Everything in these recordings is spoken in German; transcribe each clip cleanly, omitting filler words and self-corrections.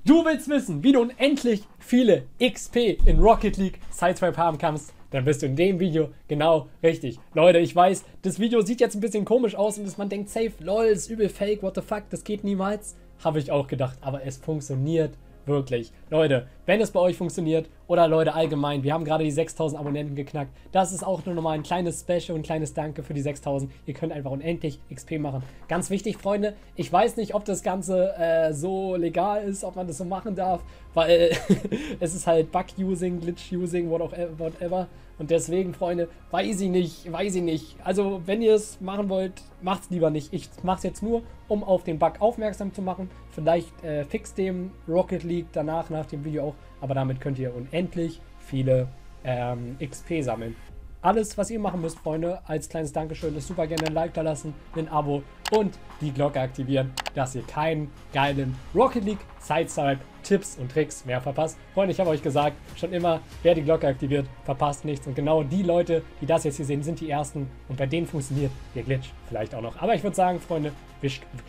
Du willst wissen, wie du unendlich viele XP in Rocket League Sideswipe haben kannst? Dann bist du in dem Video genau richtig. Leute, ich weiß, das Video sieht jetzt ein bisschen komisch aus und man denkt safe, lol, ist übel fake, what the fuck, das geht niemals. Habe ich auch gedacht, aber es funktioniert wirklich. Leute, wenn es bei euch funktioniert oder Leute allgemein, wir haben gerade die 6000 Abonnenten geknackt. Das ist auch nur nochmal ein kleines Special, ein kleines Danke für die 6000. Ihr könnt einfach unendlich XP machen. Ganz wichtig, Freunde, ich weiß nicht, ob das Ganze so legal ist, ob man das so machen darf, weil es ist halt Bug-Using, Glitch-Using, whatever. Und deswegen, Freunde, weiß ich nicht. Also, wenn ihr es machen wollt, macht es lieber nicht. Ich mache es jetzt nur, um auf den Bug aufmerksam zu machen. Vielleicht fix dem Rocket League danach, nach dem Video auch. Aber damit könnt ihr unendlich viele XP sammeln. Alles, was ihr machen müsst, Freunde, als kleines Dankeschön, ist super gerne ein Like da lassen, ein Abo und die Glocke aktivieren, dass ihr keinen geilen Rocket League Sideswipe Tipps und Tricks mehr verpasst. Freunde, ich habe euch gesagt, schon immer, wer die Glocke aktiviert, verpasst nichts. Und genau die Leute, die das jetzt hier sehen, sind die Ersten. Und bei denen funktioniert der Glitch vielleicht auch noch. Aber ich würde sagen, Freunde, wir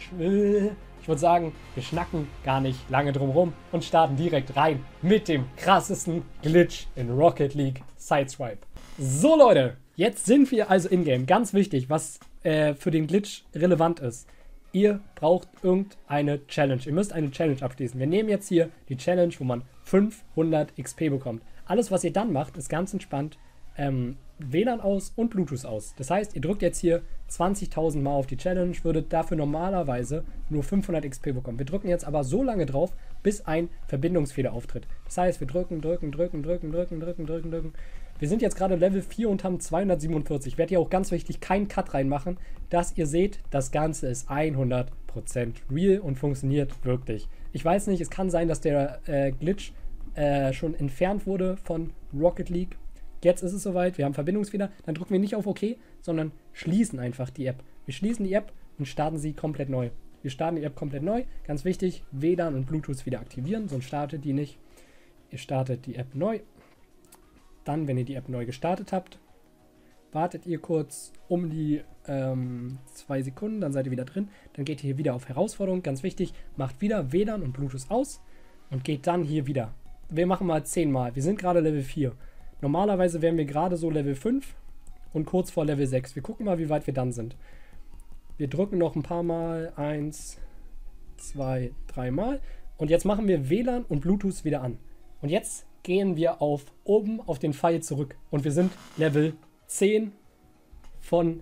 schnacken gar nicht lange drum rum und starten direkt rein mit dem krassesten Glitch in Rocket League Sideswipe. So Leute, jetzt sind wir also in-game. Ganz wichtig, was für den Glitch relevant ist. Ihr braucht irgendeine Challenge. Ihr müsst eine Challenge abschließen. Wir nehmen jetzt hier die Challenge, wo man 500 XP bekommt. Alles, was ihr dann macht, ist ganz entspannt. WLAN aus und Bluetooth aus. Das heißt, ihr drückt jetzt hier 20.000 Mal auf die Challenge, würdet dafür normalerweise nur 500 XP bekommen. Wir drücken jetzt aber so lange drauf, bis ein Verbindungsfehler auftritt. Das heißt, wir drücken. Wir sind jetzt gerade Level 4 und haben 247. Ich werde hier auch ganz wichtig keinen Cut reinmachen, dass ihr seht, das Ganze ist 100% real und funktioniert wirklich. Ich weiß nicht, es kann sein, dass der Glitch schon entfernt wurde von Rocket League. Jetzt ist es soweit, wir haben Verbindungsfehler. Dann drücken wir nicht auf OK, sondern schließen einfach die App. Wir schließen die App und starten sie komplett neu. Wir starten die App komplett neu. Ganz wichtig, WLAN und Bluetooth wieder aktivieren, sonst startet die nicht. Ihr startet die App neu. Dann, wenn ihr die App neu gestartet habt, wartet ihr kurz um die 2 Sekunden, dann seid ihr wieder drin. Dann geht ihr hier wieder auf Herausforderung, ganz wichtig, macht wieder WLAN und Bluetooth aus und geht dann hier wieder. Wir machen mal 10 Mal. Wir sind gerade Level 4. Normalerweise wären wir gerade so Level 5 und kurz vor Level 6. Wir gucken mal, wie weit wir dann sind. Wir drücken noch ein paar Mal. 1, 2, 3 Mal. Und jetzt machen wir WLAN und Bluetooth wieder an. Und jetzt gehen wir auf oben auf den Pfeil zurück. Und wir sind Level 10 von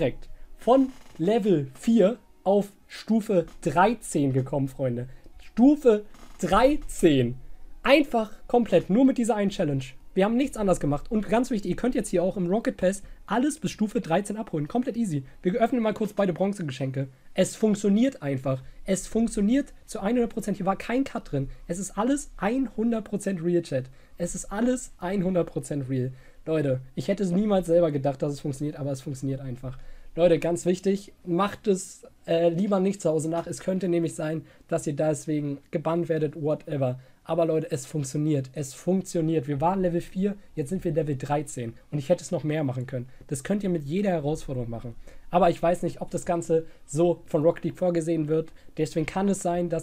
Level 4 auf Stufe 13 gekommen, Freunde. Stufe 13. Einfach komplett, nur mit dieser einen Challenge. Wir haben nichts anderes gemacht. Und ganz wichtig, ihr könnt jetzt hier auch im Rocket Pass alles bis Stufe 13 abholen. Komplett easy. Wir öffnen mal kurz beide Bronzegeschenke. Es funktioniert einfach. Es funktioniert zu 100%. Hier war kein Cut drin. Es ist alles 100% real, Chat. Es ist alles 100% real. Leute, ich hätte es niemals selber gedacht, dass es funktioniert, aber es funktioniert einfach. Leute, ganz wichtig, macht es lieber nicht zu Hause nach. Es könnte nämlich sein, dass ihr deswegen gebannt werdet, whatever. Aber Leute, es funktioniert. Es funktioniert. Wir waren Level 4, jetzt sind wir Level 13. Und ich hätte es noch mehr machen können. Das könnt ihr mit jeder Herausforderung machen. Aber ich weiß nicht, ob das Ganze so von Rocket League vorgesehen wird. Deswegen kann es sein, dass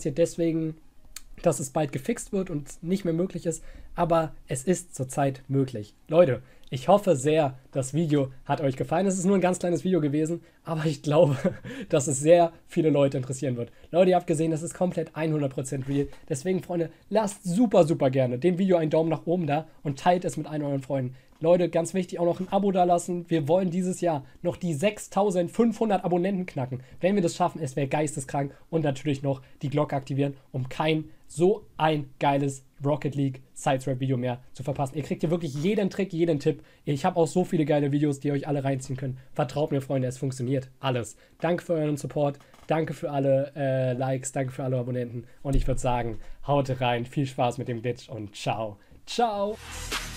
es bald gefixt wird und nicht mehr möglich ist. Aber es ist zurzeit möglich. Leute, ich hoffe sehr, das Video hat euch gefallen. Es ist nur ein ganz kleines Video gewesen, aber ich glaube, dass es sehr viele Leute interessieren wird. Leute, ihr habt gesehen, das ist komplett 100% real. Deswegen, Freunde, lasst super gerne dem Video einen Daumen nach oben da und teilt es mit allen euren Freunden. Leute, ganz wichtig, auch noch ein Abo da lassen. Wir wollen dieses Jahr noch die 6500 Abonnenten knacken. Wenn wir das schaffen, es wäre geisteskrank. Und natürlich noch die Glocke aktivieren, um kein so ein geiles Rocket League Sideswipe Video mehr zu verpassen. Ihr kriegt hier wirklich jeden Trick, jeden Tipp. Ich habe auch so viele geile Videos, die ihr euch alle reinziehen könnt. Vertraut mir, Freunde, es funktioniert alles. Danke für euren Support, danke für alle Likes, danke für alle Abonnenten. Und ich würde sagen, haut rein, viel Spaß mit dem Glitch und ciao. Ciao.